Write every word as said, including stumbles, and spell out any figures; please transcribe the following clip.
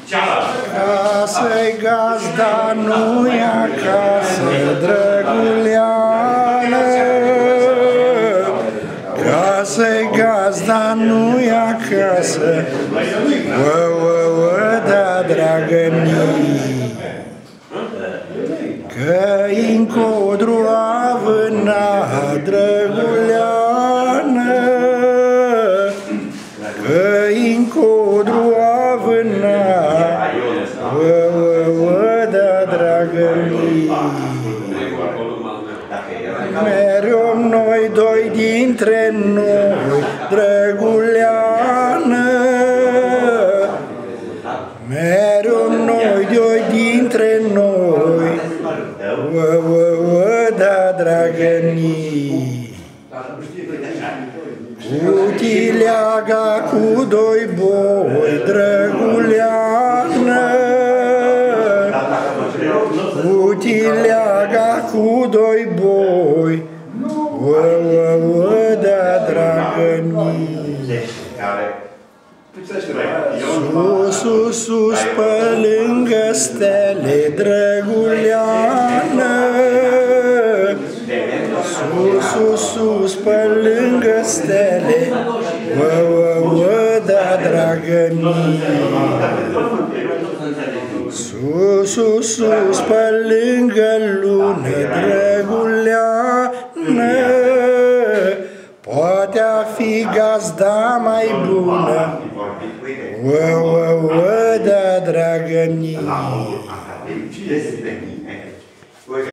Casă-i gazda, nu-i acasă, drăguleană. Casă-i gazda, nu-i acasă, Ă, ă, ă, da, dragă-mii. Că-i încodru avâna, drăguleană, Că-i încodru avâna, Ă, ă, ă, da, dragă-mii. Mereu noi doi dintre noi, drăguleană, Mereu noi doi dintre noi, Ă, ă, ă, da, dragă-mii. Cu tileaga cu doi boi, drăguleană, Cu tileaga cu doi boi, Ă, ă, ă, da, dragă-mii. Sus, sus, sus, pe lângă stele, drăguleană, Sus, sus, sus, pe lângă stele, Ă, ă, ă, da, dragă-mii. Sus, sus, sus, pe lângă lună, drăguleană, Poate-a fi gazda mai bună, Ă, ă, ă, da, dragă-mii.